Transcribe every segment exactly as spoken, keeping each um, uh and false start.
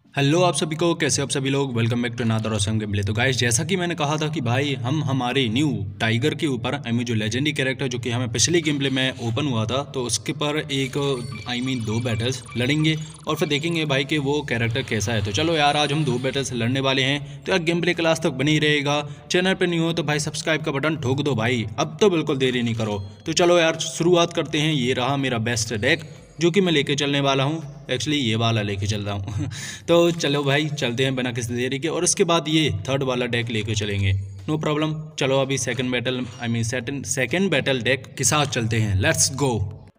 Hello आप सभी को, कैसे आप सभी लोग। Welcome back to another awesome game play. तो गाइस, जैसा कि मैंने कहा था कि भाई हम हमारे न्यू टाइगर के ऊपर आई मीन जो लेजेंडरी कैरेक्टर जो कि हमें पिछले गेम प्ले में ओपन हुआ था, तो उसके पर एक आई मीन दो बैटल्स लड़ेंगे और फिर देखेंगे भाई कि वो कैरेक्टर कैसा है। तो चलो यार, आज हम दो बैटल्स लड़ने वाले हैं। तो यार गेम प्ले क्लास तक बनी रहेगा। चैनल पर नहीं हो तो भाई सब्सक्राइब का बटन ठोक दो भाई, अब तो बिल्कुल देरी नहीं करो। तो चलो यार शुरुआत करते हैं। ये रहा मेरा बेस्ट डेक जो कि मैं लेके चलने वाला हूँ। एक्चुअली ये वाला लेके चल रहा हूँ तो चलो भाई चलते हैं बिना किसी देरी के, और उसके बाद ये थर्ड वाला डेक लेके चलेंगे। No problem. चलो अभी second battle I mean second second battle deck के साथ चलते हैं। Let's go.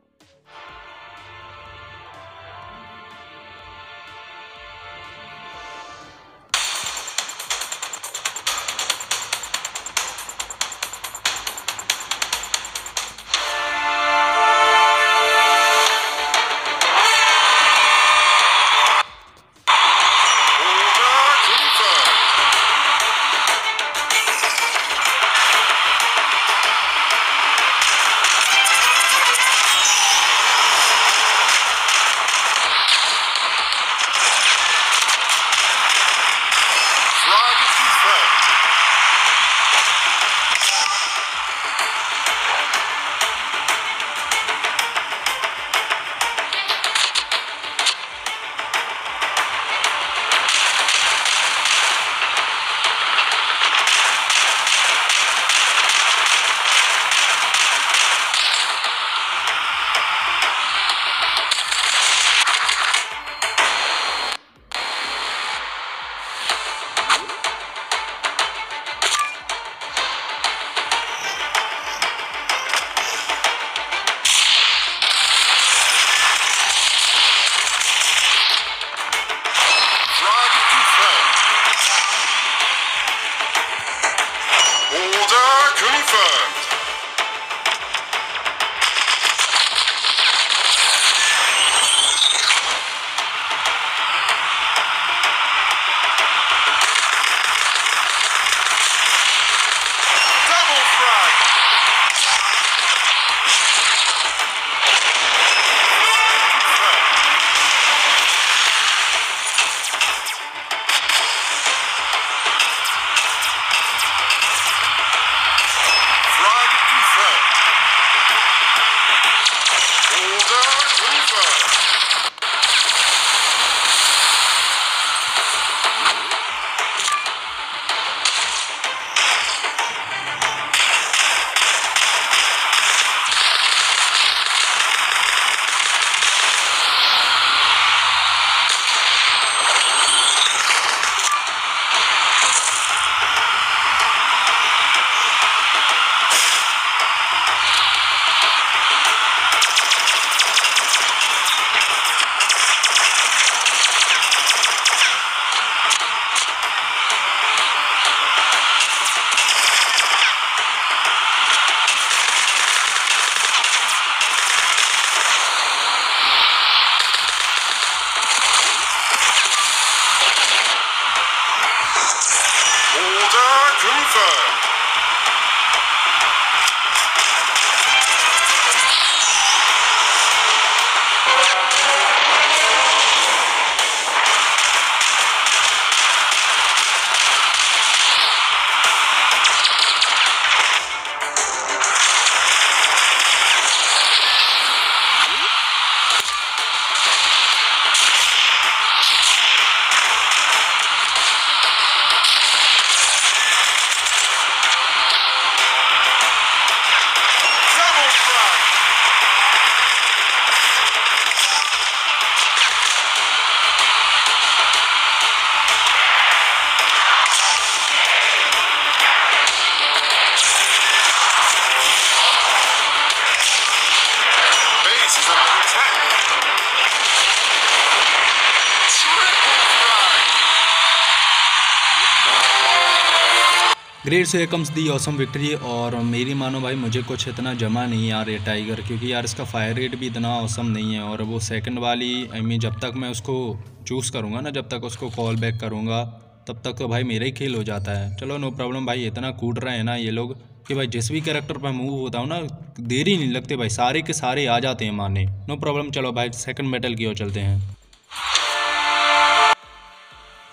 ग्रेट से कम्स दी ऑसम विक्ट्री। और मेरी मानो भाई, मुझे कुछ इतना जमा नहीं यार ये टाइगर, क्योंकि यार इसका फायर रेट भी इतना ऑसम नहीं है। और वो सेकंड वाली आई मीन जब तक मैं उसको चूज़ करूँगा ना, जब तक उसको कॉल बैक करूँगा, तब तक तो भाई मेरा ही खेल हो जाता है। चलो नो प्रॉब्लम भाई। इतना कूद रहे हैं ना ये लोग कि भाई जिस भी कैरेक्टर पर मूव होता हूँ ना, देरी नहीं लगती भाई, सारे के सारे आ जाते हैं मारने। No problem. चलो भाई सेकंड बैटल की ओर चलते हैं।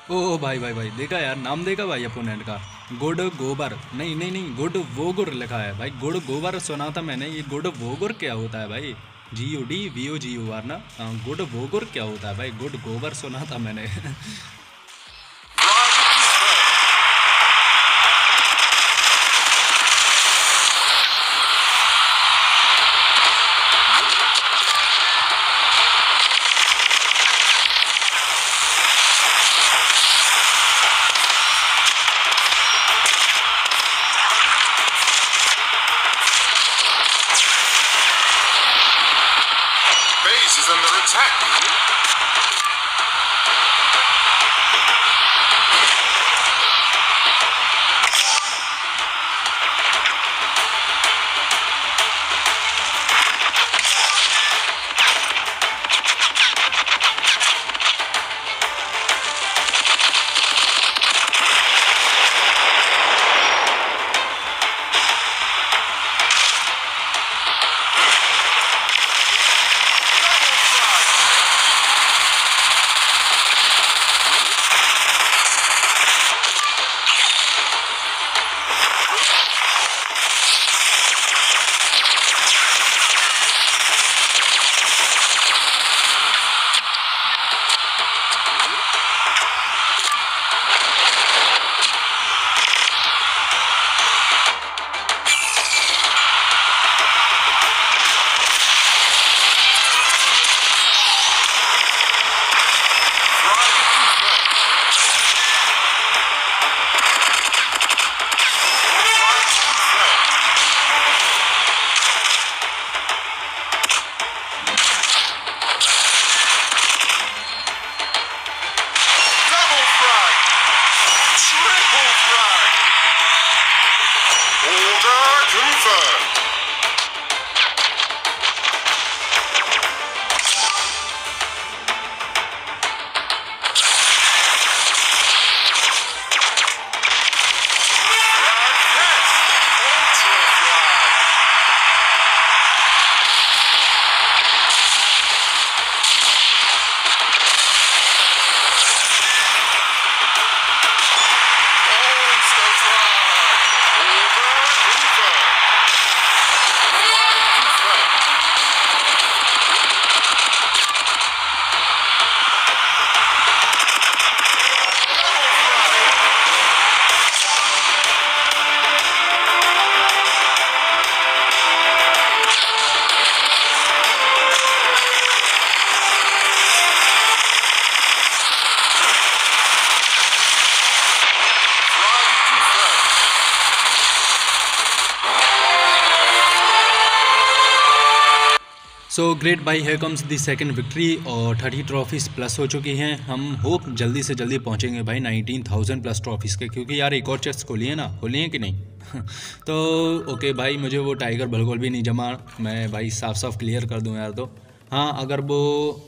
ओ ओ भाई भाई भाई, देखा यार, नाम देखा भाई अपोनेंट का, गुड गोबर, नहीं नहीं नहीं, गुड वोगुर लिखा है भाई, गुड गोबर सुना था मैंने, ये गुड वोगुर क्या होता है भाई? जी यू डी वी ओ जी यू आर ना, हाँ, गुड वोगुर क्या होता है भाई? गुड गोबर सुना था मैंने। Base is under attack. So great भाई, here comes the second victory और थर्टी ट्रॉफीज़ प्लस हो चुकी हैं। हम होप जल्दी से जल्दी पहुंचेंगे भाई नाइनटीन थाउजेंड प्लस ट्रॉफीज़ के, क्योंकि यार एक और चेस्ट खोली है ना, खोली है कि नहीं? तो ओके भाई, मुझे वो टाइगर बिल्कुल भी नहीं जमा, मैं भाई साफ साफ क्लियर कर दूं यार। तो हाँ, अगर वो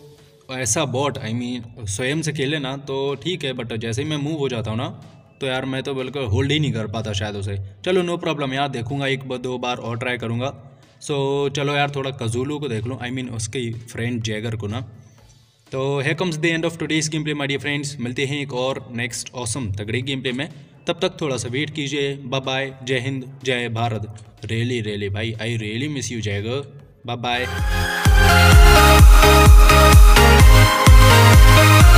ऐसा बॉट आई मीन स्वयं से खेले ना तो ठीक है, बट जैसे ही मैं मूव हो जाता हूँ ना तो यार मैं तो बिल्कुल होल्ड ही नहीं कर पाता शायद उसे। चलो नो प्रॉब्लम यार, देखूंगा एक बार दो बार और ट्राई करूँगा। सो so, चलो यार थोड़ा कजूलू को देख लूँ, आई मीन उसके फ्रेंड जैगर को ना। तो here comes the end of today's gameplay my dear friends। मिलते हैं एक और नेक्स्ट ऑसम तगड़ी गेम प्ले में, तब तक थोड़ा सा वेट कीजिए। बाय बाय, जय हिंद जय भारत। रियली रियली भाई, I really miss you Jagger. Bye bye.